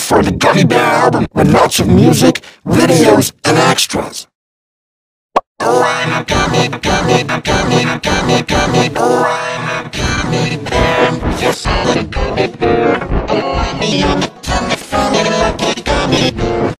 for the Gummy Bear album with lots of music, videos, and